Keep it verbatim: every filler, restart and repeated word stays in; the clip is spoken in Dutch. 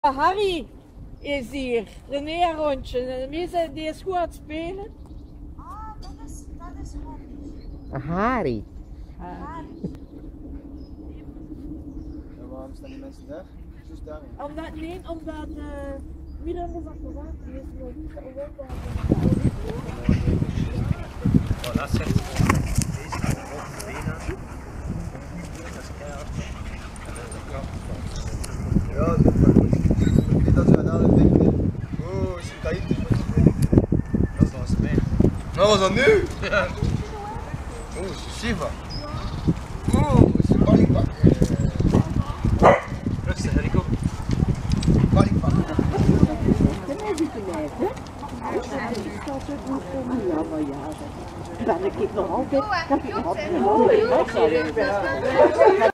Harry is hier, René Rondje. En die is, die is goed aan het spelen. Ah, dat is, dat is Harry. Harry. Harry. En waarom staan die mensen daar? Dus daarin. Omdat, nee, omdat uh, Miran is achteraan. Die is nog niet geopend. Oh, dat zegt deze kant op de benen. Dat is keihard. En dan is de kant. Ja, dat is goed. Niet dat we nou het ding doen. Oh, is het tijd? Dat is nog eens mee. Nou, was dat nu? Ja. Oh, is het Shiva. Oh, is het baliepak. Rustig, Rico. Baliepak. Ja, maar ja. Ben ik nog altijd. Oh, en Joep, en